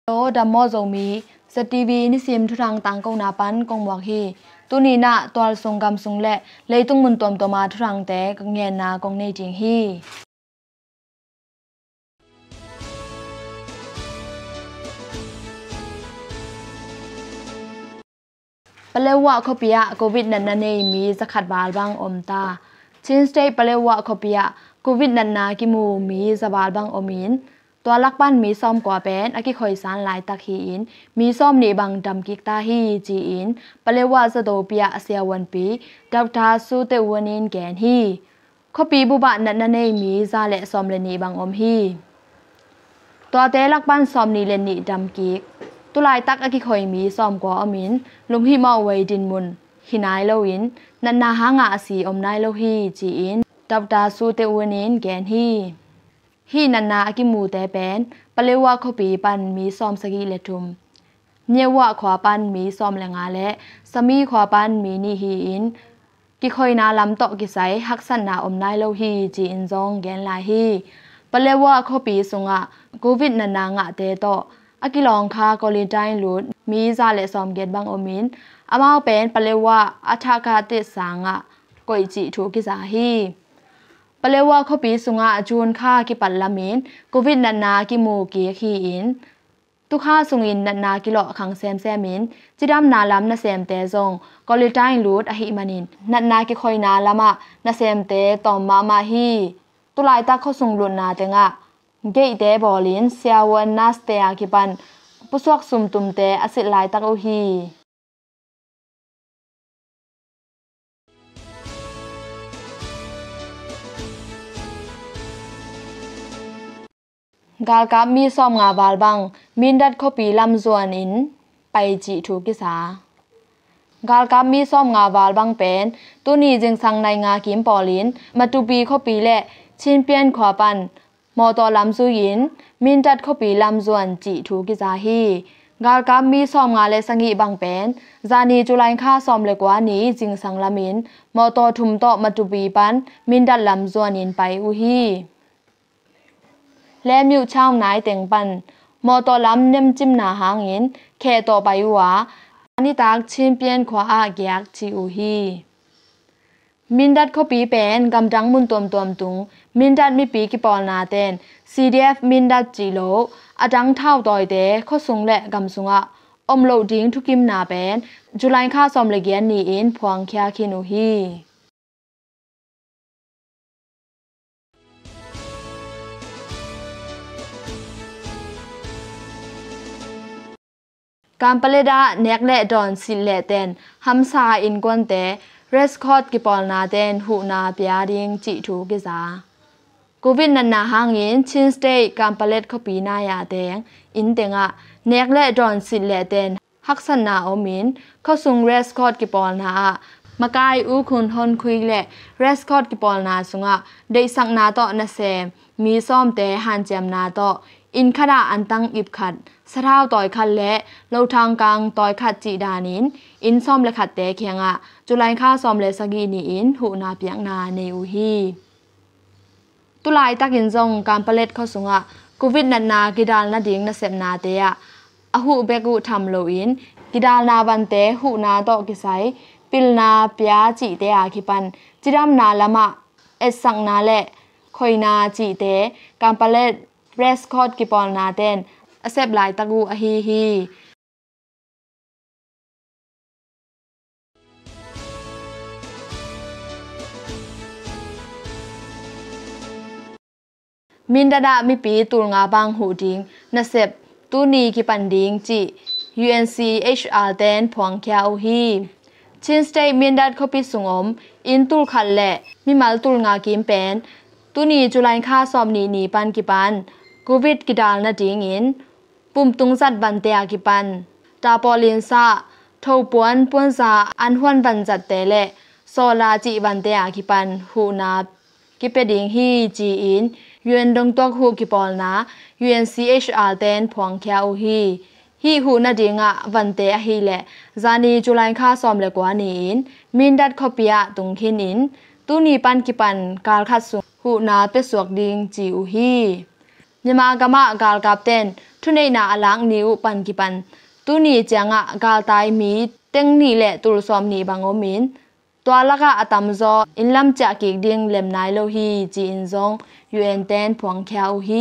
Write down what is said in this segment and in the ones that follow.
โตดัมโมโจมีสตีวีนิซิมทุรังตังกงนาปันกงหวักฮีตุนีน่ะตัวสงกำสงและเลยตุงมุนตอมตัวมาทุรังแต่กงเงินนากงเนจิงฮีปเลวะคบียโควิดนันเนมีสกัดบาลบังอมตาชินสเตย์ปเลวะคบียโควิดนันนากิมูมีสบาลบังอมินตัวลักปั้นมีซ้อมกว่าเป็นอากิคอยสานหลายตักฮีอินมีซ้อมในบางดำกิกตาฮีจีอินปเลวะสโตเปียเสียวันปีดาวทาสูเตวันนินแกนฮีคบีบุบะนันเนมีซาเลซ้อมเลนีบางอมฮีตัวเตลักปั้นซ้อมนีเลนีดำกิกตุลายตักอากิคอยมีซ้อมกว่าอมินลุมฮีมาไว้ดินมุนหินายโลวินนันนาหางอาสีอมนายโลฮีจีอินดาวทาสูเตวันนินแกนฮีนันนาอากิมูแต่เป็นปเลวะคบีปันมีซ้อมสกีเลทุมเนียวะขวาปันมีซ้อมแรงาและสมีขวาปันมีนีฮีอินกิคอยนาลำตอกิไซฮักสันนาอมนายโลฮีจีอินซองแกนลาฮีปเลวะคบีสุงะโควิดนันนางะเตโตอากิลองคาโกลินไดน์ลูดมีซาเลซ้อมเกตบังอมินอามาเป็นปเลวะอัฐากาติสางะกอยจิถูกิซาฮีปเลวะคบีสุงะจูนค่ากิปัลลามินโควิดนันนากิมูกีขีอินตุค่าสุงินนันนากิโลขังแซมมินจิดำนาลำนาเซมเตซงกอลิไตน์ลูดอหิมานินนันนากิคอยนาลามะนาเซมเตตอมมาฮีตุลายตาเข้าสุงลุนนาเตงะเกยเตบอลินเซียวันนาสเตอากิปันปุสวกซุมตุมเตอสิลายตักอุฮีกาลกับมีซ้อมงาบาลบังมินดัดคบีลำจวนอินไปจิถูกิสากาลกับมีซ้อมงาบาลบังเป็นตัวนี้จึงสั่งในงากิมปอลินมาตุปีคบีและชินเปียนขวาปันมอตอลำซูยินมินดัดคบีลำจวนจิถูกิสาฮีกาลกับมีซ้อมงาและสังกีบังเป็นจานีจุไลค่าซ้อมเล็กว่านี้จึงสั่งละมินมอตอทุมโตมาตุปีปันมินดัดลำจวนอินไปอุฮีและมิวเช่านายเต็งปันมอตอลำเนมจิมนาหางอินแค่ต่อไปว่าอันนี้ตากชิมเปียนขวาอาเกียกจิอูฮีมินดัดเขาปีเป็นกำจังมุนตัวตุงมินดัดมีปีกิปอลนาเตน CDF มินดัดจิโลอาจังเท่าต่อยเตเขาสุงและกำสุงะอมโลดิ้งทุกิมนาเป็นจุลัยค่าซอมเลเกียนนีอินพวงเคียคินูฮีการปเลดาเนกและดอนสิเลเตนฮัมซาอินกวนเตเรสคอดกิปอลนาเตนหูนาเปียดิงจิถูกิซาโควิดนันนาหางอินชินสเตย์การปเลดเขาปีนายาเตงอินเตงะเนกและดอนสิเลเตนฮักสันนาอมินเขาสุงเรสคอดกิปอลนามาไกอูคุนฮอนคุยและเรสคอดกิปอลนาสุงะได้สังนาโตนาเซมมีซ้อมเตฮันเจมนาโตอินคดาอันตังอิบขัดสะท้าวต่อยคันและโลทางกลางต่อยขัดจีดานินอินซ้อมและขัดเตะเคียงะจุลัยค่าซ้อมและสกีนีอินหูนาเปียงนาเนอูฮีตุลายตักินจงการปเลดเข้าสุงะโควิดนันนากิดาลนาดิงนาเซมนาเตะอหูเบกุทำโลอินกิดาลนาบันเตหูนาโตกิไซปิลนาเปียจีเตอาคิปันจิดำนาละมะเอสังนาและคอยนาจีเตการปเลดเรสคอดกิปอลนาเตนอเซบลายตะกูอฮีฮีมินดาดามีปีตูงาบางหูดิงนาเซบตูนีกิปันดิงจิ UNCHR เตนพวงเคียอูฮีชินสเตย์มินดัดเขาปิสุงอมอินตูลขันและมีมัลตูงากิมเป็นตูนีจุลัยค่าซอมนีปันกิปันโควิดกิดาลนาดิงอินปุ่มตุงจัดบันเตียกิปันตาปอลินซาทบปวนซาอันหวนบันจัดเตเลโซลาจิบันเตียกิปันหูนากิเปดิงฮีจีอินยูเอ็นดงตอกหูกิปอลนา UNCHR เตนพวงเคียอูฮีหูนาดิงะวันเตอฮีและจานีจุลัยค่าซอมเลกว่านีอินมินดัดคอปิยะตุงขินอินตูนีปันกิปันกาลคัดสุหูนาเปสวกดิงจีอูฮี Nyama gama gal kapten ทุนนาอลังนิวปันกิปันตุนีจังะกาตายมีเต็งนี่แหละตุลซอมนีบางอมินตัวละกะอตัมโซอินลัมจะกิกดิงเลมนายโลฮีจีอินซงยูเอ็นเตนพวงแควฮี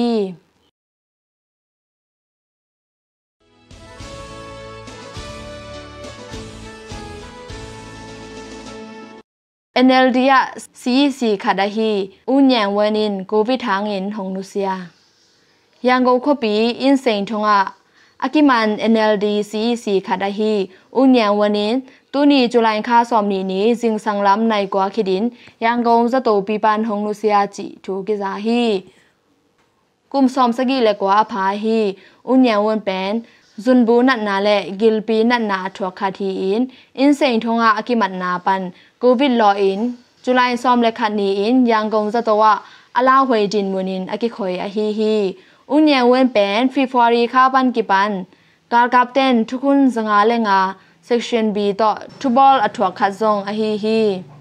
NLD อะ CEC ขัดาฮีอุญญาวันนินโควิดทางอินหงนุเซียยังกูขบีอินเซนทงอะอากิมัน NLD CEC ขัดาฮีอุญญาวันนินตุนีจุลัยค่าสอมนี้จิงสังล้ำในกว่าคิดินยังกงจะโตปีปันหงนุเซียจิถูกิจาฮีกุมซอมสกีเล็กกว่าพาฮีอุญญาวันเป็นจุนบูนัดนาเลกิลปีนัดนาทัวคาทีอินเซนทงอะอากิมันนาปันโควิดลออินจุลัยซอมเล็กขัดนี้อินยังกงจะตัวอลาหวยจินมุนินอากิคอยอาฮีอุญญาวันเป็นฟีฟอรีข้าปันกิปันการกับเต้นทุกคนสงาเลงาเซกชัน B ต่อทุบอลอัตวขัดซงอาฮี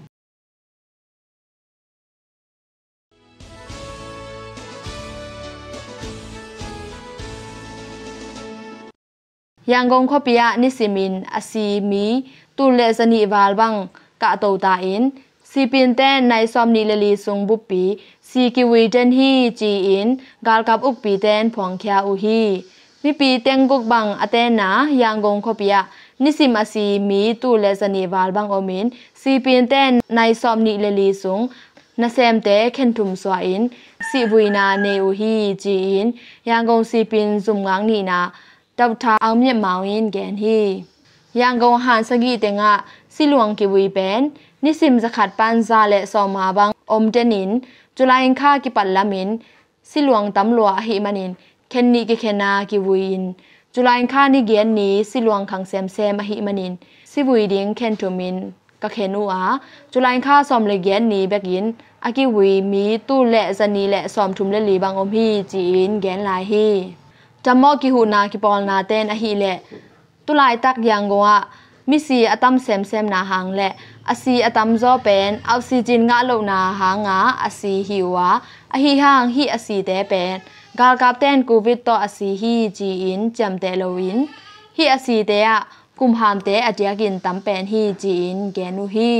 ยังกงขบียนิสิมินอาซีมีตุเลสนีวาลบังกะโตตาอินซีปินเต้นในซอมนิเลลีซุงบุปปีซีกิวีเดนฮีจีอินกาลกับอุกปีเต้นพวงแคอูฮีมีปีเต็งกุกบังอเตนายังกงขบียนิสิมอาซีมีตุเลสนีวาลบังอมินซีปินเต้นในซอมนิเลลีซุงนาเซมเตเคนทุมสวาอินซีบุยนาเนอูฮีจีอินยังกงซีปินซุมงังนีนาดับทาเอาเมียเมาอินแกนฮียังกงหานสกีเตงะสิหลวงกิวีเป็นนิสิมจะขัดปันซาและซอมาบังอมเจนินจุลาอินค่ากิปัลลามินสิหลวงตำรวจหิมันินเคนนีกิเคนากิวีนจุลาอินค่านิเกียนนี้สิหลวงขังเซมเซมหิมันินสิบุยดิงเคนทุมินกะเคนูอาจุลาอินค่าซอมเลเกียนนี้เบกินอากิวีมีตู้และสนีและซอมทุมเลลีบังอมฮีจีนแกนลายฮีจำมอกิหูนากิปอลนาเตนอหิเลตุลายตักยังกงะมิซีอตัมเซมเซมนาหางและอาซีอตัมโซเป็นออกซิเจนงะโลนาหางะอาซีหิวะอหิหางฮิอาซีเตเป็นกาลกับเต้นโควิดต่ออาซีฮีจีอินจำเตโลวินฮิอาซีเตะกุมหามเตอเดียกินตัมเป็นฮีจีอินแกนูฮี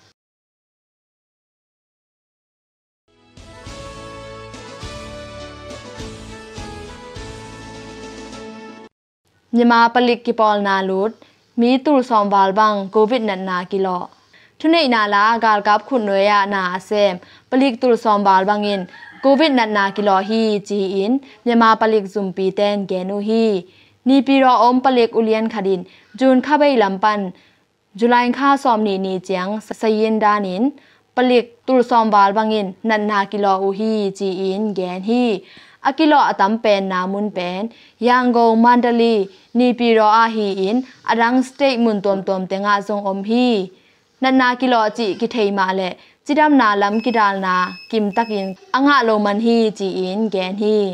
ยมาปลิกกิปอลนาลุดมีตุลซอมวาลบังโควิดนันนากิโลทุเนนาลากาลกับขุนเนยนาเซมปลิกตุลซอมวาลบังอินโควิดนันนากิโลฮีจีอินยมาปลิกซุมปีเตนแกนูฮีนีปีรออมปลิกอุเลียนคดินจูนข้าใบลำปันจุลัยค่าซอมนีเจียงสยินดานินปลิกตุลซอมวาลบังอินนันนากิโลอูฮีจีอินแกนฮีอากิโลอตัมเป็นนามุนเป็นยังโกมันดลีนีปีรออาฮีอินอดังสเตกมุนตวมเตงาซงอมฮีนันนากิโลจิกิเทมาเลจิดามนาลัมกิดาลนากิมตักินอังะโลมันฮีจีอินแกนฮี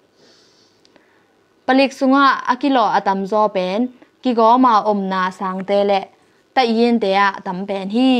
ปลิกสุงะอากิโลอตัมโซเป็นกิโกมาอมนาสังเตเลตะยินเตะตัมเป็นฮี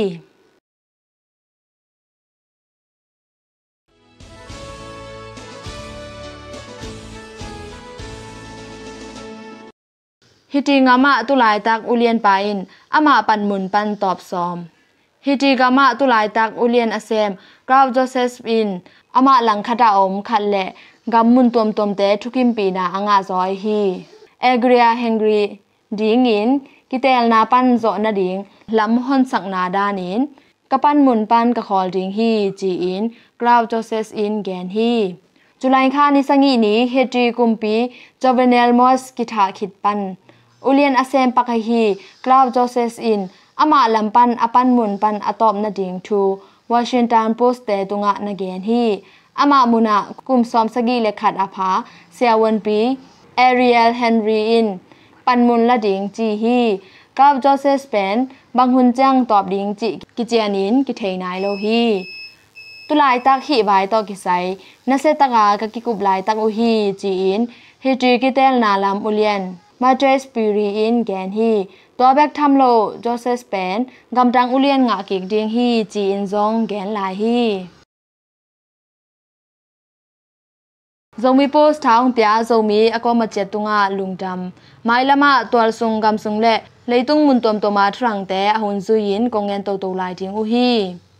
ฮิติงามะตุลายตักอุเลียนปาอินอามาปันมุนปันตอบซอมฮิติกามะตุลายตักอุเลียนอเซมกราวโจเซสอินอามาหลังคดาอมคันและกำมุนตวมเตทุกิมปีนาอังอาซอยฮีเอเกรียเฮงกรีดิงอินกิเตลนาปันโจนาดิงลำฮอนสักนาดานินกะปันมุนปันกะคอลดิงฮีจีอินกราวโจเซสอินแกนฮีจุลัยค่านิสังอีนี้เฮตรีกุมปีจอเวเนลมอสกิทาคิดปันอุเลียนอเซมปักฮีกลาวโจเซสอินอามาลัมปันอปันมุนปันอะตอมนาดิงทูวอชิงตันโพสต์เตตุงะนาเกนฮีอามามุนะกุมซอมสกีเลขัดอาภาเซียวันปีเอริเอลเฮนรีอินปันมุนละดิงจีฮีกลาวโจเซสเป็นบางหุนจังตอบดิงจิกิเจียนินกิเทนายโลฮีตุลายตักฮีบายตอกิไซนาเซตกากะกิกุบลายตักอุฮีจีอินเฮจีกิเตลนาลัมอุเลียนมาเจสปีรีอินแกนฮีตัวแบกทำโลโจเซสเป็นกำจังอุเลียนงากิกดิงฮีจีอินซองแกนลายฮี zomi post thang pia zomi akoma chetunga lungdam mailama twal sungam sungle leitung mun tom toma thrang te ahun zuin kongen to to lai ding u hi